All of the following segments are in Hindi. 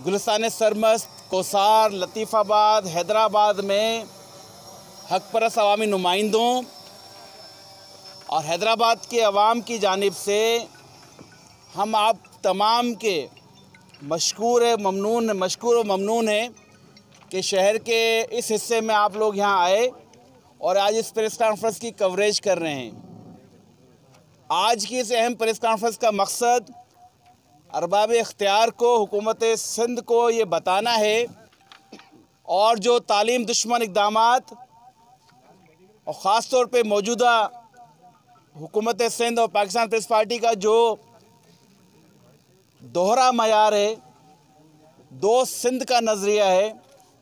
गुलिस्तान सरमस्त, कोसार, लतीफ़ाबाद, हैदराबाद में हक परस्त अवामी नुमाइंदों और हैदराबाद के अवाम की जानिब से हम आप तमाम के मशकूर व ममनून हैं कि शहर के इस हिस्से में आप लोग यहाँ आए और आज इस प्रेस कॉन्फ्रेंस की कवरेज कर रहे हैं। आज की इस अहम प्रेस कॉन्फ्रेंस का मकसद अरबाब इख्तियार को, हुकूमत सिंध को ये बताना है और जो तालीम दुश्मन इक़दामात और ख़ास तौर पे मौजूदा हुकूमत सिंध और पाकिस्तान पीपल्स पार्टी का जो दोहरा मयार है, दो सिंध का नज़रिया है,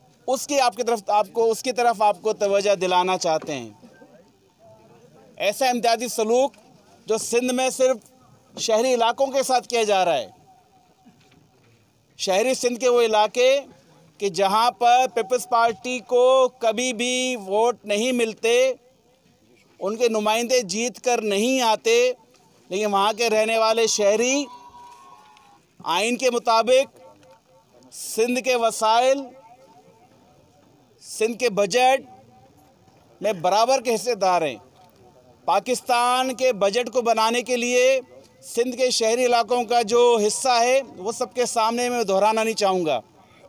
उसकी तरफ आपको तवज्जो दिलाना चाहते हैं। ऐसा इम्तियाजी सलूक जो सिंध में सिर्फ शहरी इलाकों के साथ किया जा रहा है, शहरी सिंध के वो इलाके कि जहाँ पर पीपल्स पार्टी को कभी भी वोट नहीं मिलते, उनके नुमाइंदे जीत कर नहीं आते, लेकिन वहाँ के रहने वाले शहरी आइन के मुताबिक सिंध के वसाइल, सिंध के बजट में बराबर के हिस्सेदार हैं। पाकिस्तान के बजट को बनाने के लिए सिंध के शहरी इलाकों का जो हिस्सा है वो सबके सामने मैं दोहराना नहीं चाहूँगा।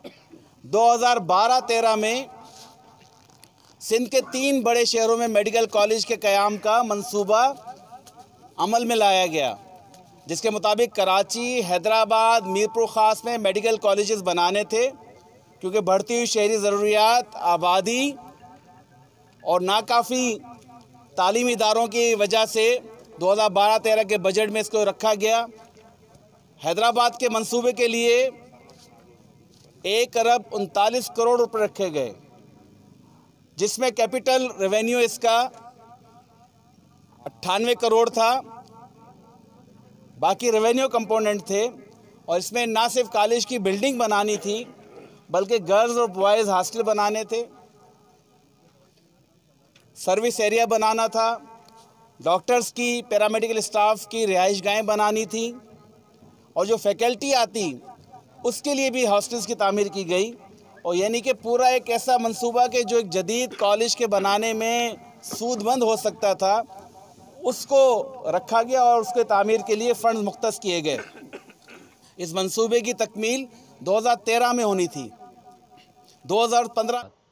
2012-13 में सिंध के 3 बड़े शहरों में मेडिकल कॉलेज के क़याम का मंसूबा अमल में लाया गया, जिसके मुताबिक कराची, हैदराबाद, मीरपुर ख़ास में मेडिकल कॉलेजेस बनाने थे, क्योंकि बढ़ती हुई शहरी ज़रूरियात, आबादी और नाकाफ़ी तालीमी इदारों की वजह से 2012-13 के बजट में इसको रखा गया। हैदराबाद के मंसूबे के लिए 1 अरब 39 करोड़ रुपए रखे गए, जिसमें कैपिटल रेवेन्यू इसका 98 करोड़ था, बाकी रेवेन्यू कंपोनेंट थे। और इसमें ना सिर्फ कॉलेज की बिल्डिंग बनानी थी, बल्कि गर्ल्स और बॉयज़ हॉस्टल बनाने थे, सर्विस एरिया बनाना था, डॉक्टर्स की, पैरामेडिकल स्टाफ की रिहाइशगाहें बनानी थी, और जो फैकल्टी आती उसके लिए भी हॉस्टल्स की तामीर की गई। और यानी कि पूरा एक ऐसा मंसूबा कि जो एक जदीद कॉलेज के बनाने में सूदमंद हो सकता था, उसको रखा गया और उसके तामीर के लिए फ़ंड्स मुख्तस किए गए। इस मंसूबे की तकमील 2013 में होनी थी। 2015